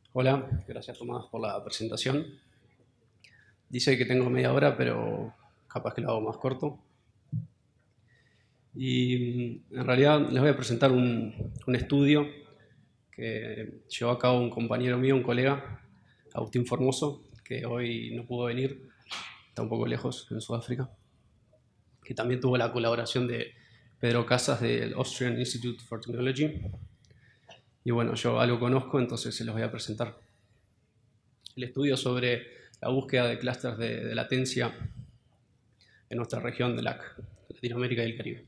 Hola, gracias Tomás por la presentación. Dice que tengo media hora, pero capaz que lo hago más corto. Y en realidad les voy a presentar un estudio que llevó a cabo un compañero mío, un colega, Agustín Formoso, que hoy no pudo venir, está un poco lejos, en Sudáfrica, que también tuvo la colaboración de Pedro Casas del Austrian Institute for Technology. Y bueno, yo algo conozco, entonces se los voy a presentar. El estudio sobre la búsqueda de clústeres de latencia en nuestra región de LAC, Latinoamérica y el Caribe.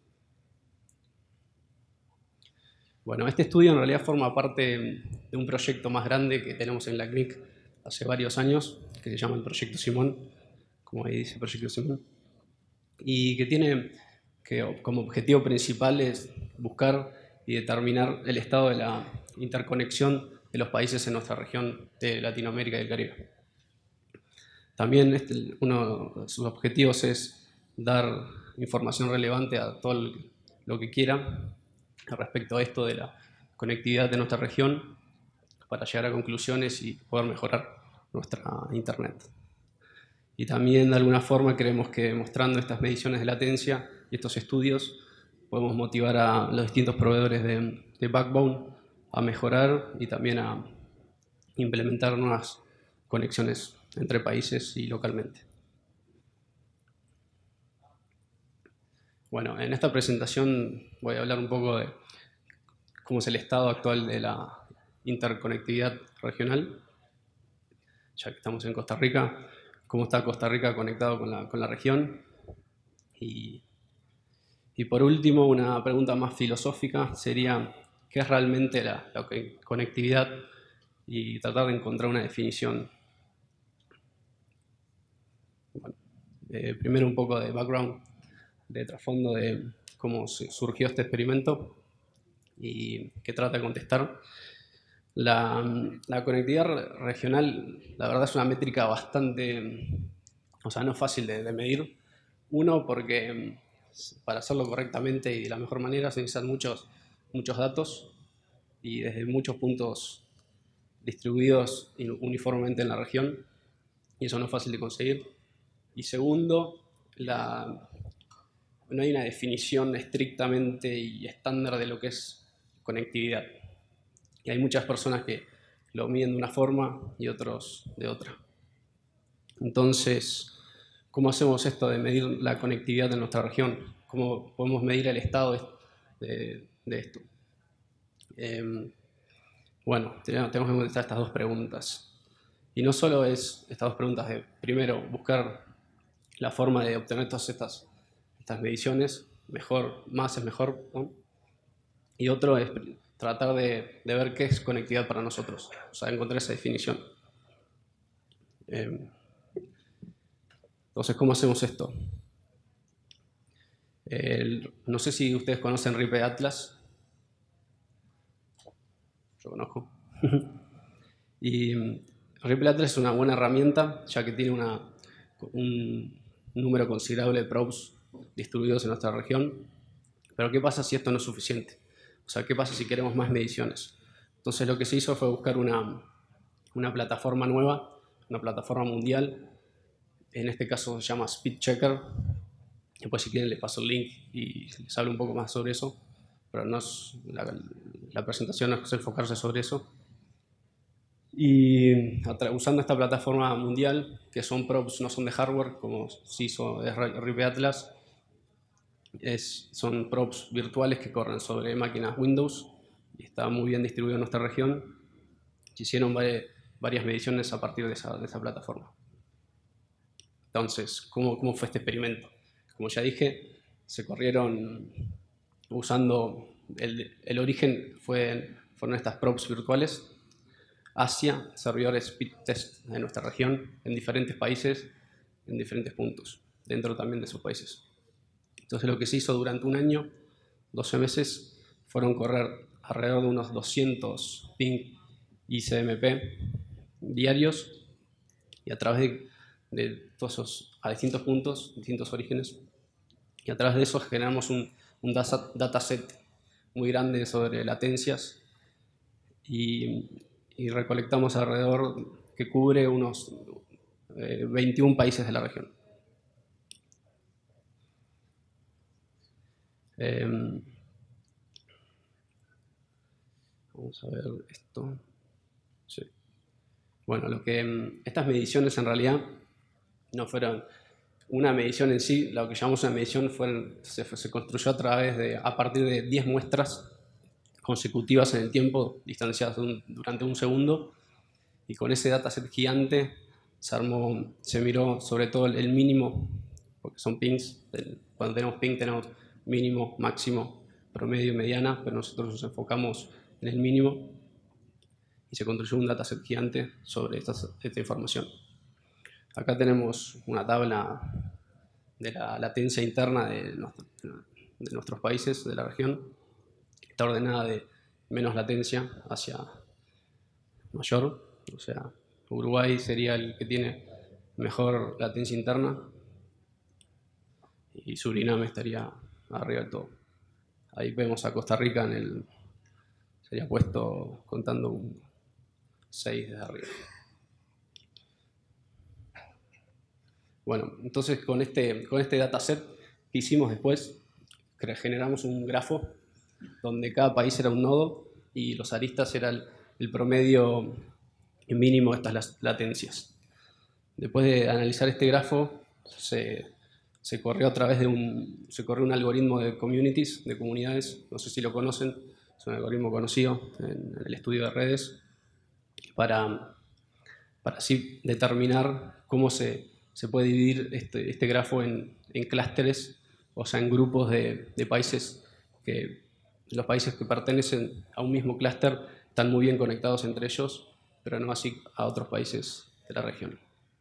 Bueno, este estudio en realidad forma parte de un proyecto más grande que tenemos en la CNIC hace varios años, que se llama el Proyecto Simón, como ahí dice Proyecto Simón, y que tiene como objetivo principal es buscar y determinar el estado de la interconexión de los países en nuestra región de Latinoamérica y el Caribe. También uno de sus objetivos es dar información relevante a todo lo que quiera respecto a esto de la conectividad de nuestra región para llegar a conclusiones y poder mejorar nuestra Internet. Y también de alguna forma creemos que mostrando estas mediciones de latencia y estos estudios podemos motivar a los distintos proveedores de backbone a mejorar y también a implementar nuevas conexiones entre países y localmente. Bueno, en esta presentación voy a hablar un poco de cómo es el estado actual de la interconectividad regional, ya que estamos en Costa Rica, cómo está Costa Rica conectado con la región. Y por último, una pregunta más filosófica sería, ¿qué es realmente la conectividad? Y tratar de encontrar una definición. Bueno, primero un poco de background, de trasfondo de cómo surgió este experimento y que trata de contestar. La conectividad regional, la verdad, es una métrica bastante, o sea, no fácil de medir. Uno, porque para hacerlo correctamente y de la mejor manera se necesitan muchos datos y desde muchos puntos distribuidos uniformemente en la región, y eso no es fácil de conseguir. Y segundo, no hay una definición estrictamente y estándar de lo que es conectividad. Y hay muchas personas que lo miden de una forma y otros de otra. Entonces, ¿cómo hacemos esto de medir la conectividad de nuestra región? ¿Cómo podemos medir el estado de esto? Bueno, tenemos que contestar estas dos preguntas. Y no solo es estas dos preguntas de, primero, buscar la forma de obtener todas estas mediciones, mejor, más es mejor, ¿no? Y otro es tratar de ver qué es conectividad para nosotros, o sea, encontrar esa definición. Entonces, ¿cómo hacemos esto? No sé si ustedes conocen RIPE Atlas. Yo conozco. Y RIPE Atlas es una buena herramienta, ya que tiene un número considerable de probes distribuidos en nuestra región. Pero ¿qué pasa si esto no es suficiente? O sea, ¿qué pasa si queremos más mediciones? Entonces lo que se hizo fue buscar una plataforma nueva, una plataforma mundial. En este caso se llama SpeedChecker. Después si quieren les paso el link y les hablo un poco más sobre eso. Pero no es, la presentación no es enfocarse sobre eso. Y usando esta plataforma mundial, que son probes, no son de hardware, como se hizo de RIPE Atlas, son probes virtuales que corren sobre máquinas Windows y está muy bien distribuido en nuestra región. Se hicieron varias mediciones a partir de esa plataforma. Entonces, ¿cómo fue este experimento? Como ya dije, se corrieron usando el origen fueron estas probes virtuales hacia servidores speed test de nuestra región en diferentes países, en diferentes puntos, dentro también de esos países. Entonces lo que se hizo durante un año, 12 meses, fueron correr alrededor de unos 200 ping ICMP diarios y a través de todos esos, a distintos puntos, distintos orígenes, y a través de eso generamos un dataset muy grande sobre latencias y y recolectamos alrededor que cubre unos 21 países de la región. Vamos a ver esto. Sí. Bueno, estas mediciones en realidad no fueron una medición en sí, lo que llamamos una medición se construyó a partir de 10 muestras consecutivas en el tiempo, distanciadas durante un segundo, y con ese dataset gigante se miró sobre todo el mínimo, porque son pings, cuando tenemos ping tenemos mínimo, máximo, promedio y mediana, pero nosotros nos enfocamos en el mínimo y se construyó un dataset gigante sobre esta información. Acá tenemos una tabla de la latencia interna de nuestros países, de la región. Está ordenada de menos latencia hacia mayor, o sea, Uruguay sería el que tiene mejor latencia interna y Surinam estaría arriba del todo. Ahí vemos a Costa Rica sería puesto contando un 6 desde arriba. Bueno, entonces con este dataset que hicimos después, generamos un grafo donde cada país era un nodo y los aristas era el promedio mínimo de estas latencias. Después de analizar este grafo, se corrió a través de un algoritmo de communities, de comunidades, no sé si lo conocen, es un algoritmo conocido en el estudio de redes, para así determinar cómo se puede dividir este grafo en clústeres, o sea, en grupos de países los países que pertenecen a un mismo clúster están muy bien conectados entre ellos, pero no así a otros países de la región.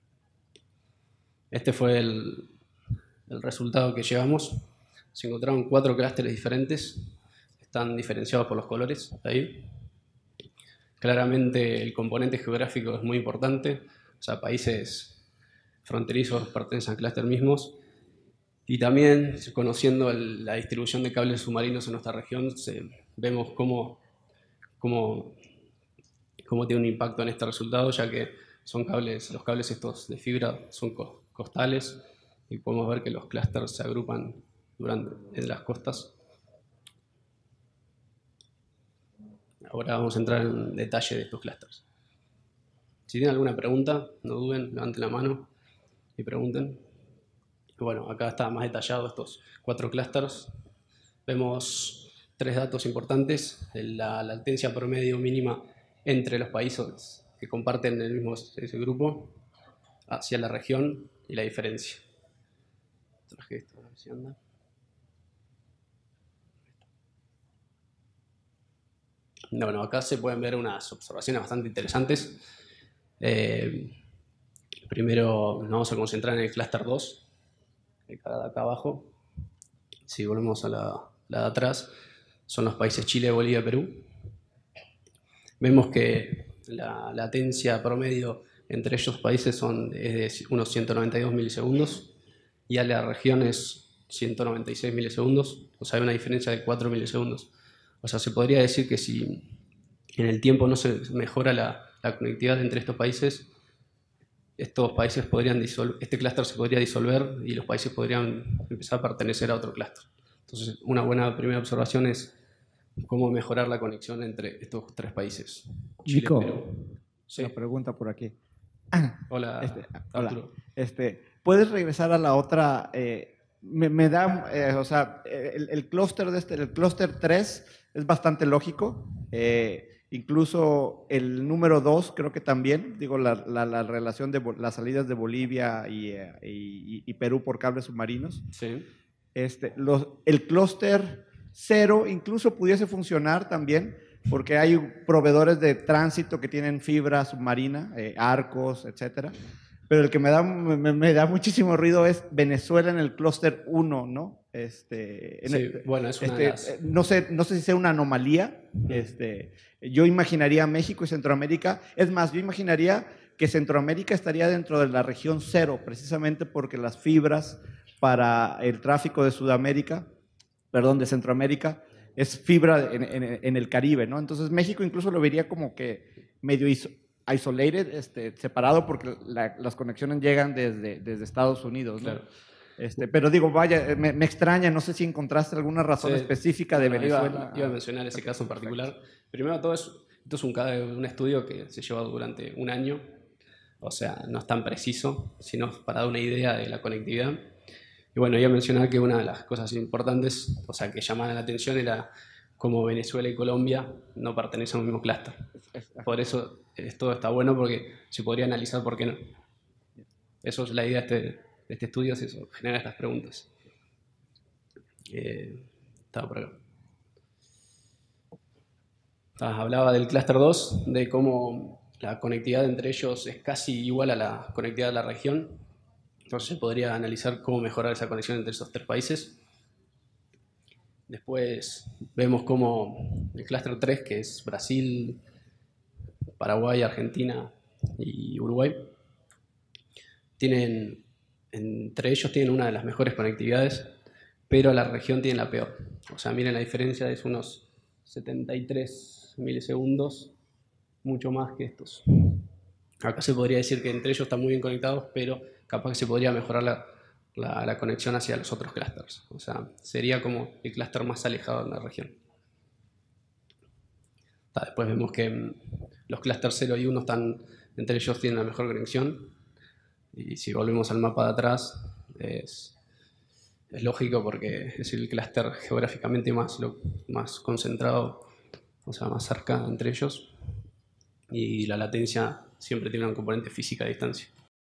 Este fue el resultado que llevamos. Se encontraron 4 clústeres diferentes, están diferenciados por los colores ahí. Claramente el componente geográfico es muy importante, o sea, países fronterizos pertenecen al clúster mismos. Y también, conociendo la distribución de cables submarinos en nuestra región, vemos cómo tiene un impacto en este resultado, ya que los cables estos de fibra son costales y podemos ver que los clústeres se agrupan en las costas. Ahora vamos a entrar en detalle de estos clústeres. Si tienen alguna pregunta, no duden, levanten la mano y pregunten. Bueno, acá está más detallado estos 4 clústeres. Vemos 3 datos importantes: la latencia promedio mínima entre los países que comparten ese grupo hacia la región y la diferencia. Traje esto, a ver si anda. Bueno, acá se pueden ver unas observaciones bastante interesantes. Primero nos vamos a concentrar en el clúster 2, que está acá abajo. Si volvemos a la de atrás, son los países Chile, Bolivia, Perú. Vemos que la latencia promedio entre esos países es de unos 192 milisegundos y a la región es 196 milisegundos, o sea, hay una diferencia de 4 milisegundos. O sea, se podría decir que si en el tiempo no se mejora la conectividad entre estos países podrían este clúster se podría disolver y los países podrían empezar a pertenecer a otro clúster. Entonces, una buena primera observación es cómo mejorar la conexión entre estos 3 países. Chile, Nico, Perú. Sí. una pregunta por aquí. Hola, Arturo. ¿Puedes regresar a la otra? Me da, o sea, el clúster el clúster 3 es bastante lógico. Incluso el número 2 creo que también, digo, la relación de las salidas de Bolivia y Perú por cables submarinos. Sí. El clúster 0 incluso pudiese funcionar también, porque hay proveedores de tránsito que tienen fibra submarina, arcos, etcétera. Pero el que me da muchísimo ruido es Venezuela en el clúster 1, ¿no? Bueno, es una de las... no sé si sea una anomalía. Yo imaginaría México y Centroamérica. Es más, yo imaginaría que Centroamérica estaría dentro de la región 0, precisamente porque las fibras para el tráfico de Centroamérica, es fibra en el Caribe, ¿no? Entonces México incluso lo vería como que medio isolated, separado, porque las conexiones llegan desde Estados Unidos, ¿no? Claro. Pero digo, vaya, me extraña, no sé si encontraste alguna razón Sí. específica de Venezuela. Iba a mencionar ese caso en particular. Primero de todo, esto es un estudio que se llevó durante un año, o sea, no es tan preciso, sino para dar una idea de la conectividad. Y bueno, iba a mencionar que una de las cosas importantes, o sea, que llamaban la atención era cómo Venezuela y Colombia no pertenecen al mismo clúster. Por eso esto está bueno, porque se podría analizar por qué no. Eso es la idea de este estudio, es eso, generar estas preguntas. Estaba por acá. Hablaba del clúster 2, de cómo la conectividad entre ellos es casi igual a la conectividad de la región. Entonces se podría analizar cómo mejorar esa conexión entre esos 3 países. Después vemos cómo el clúster 3, que es Brasil, Paraguay, Argentina y Uruguay, entre ellos tienen una de las mejores conectividades, pero la región tiene la peor. O sea, miren, la diferencia es unos 73 milisegundos, mucho más que estos. Acá se podría decir que entre ellos están muy bien conectados, pero capaz que se podría mejorar la conexión hacia los otros clústeres. O sea, sería como el clúster más alejado de la región. Después vemos que los clústeres 0 y 1 entre ellos tienen la mejor conexión. Y si volvemos al mapa de atrás, es lógico, porque es el clúster geográficamente más concentrado, o sea, más cerca entre ellos. Y la latencia siempre tiene una componente física a distancia.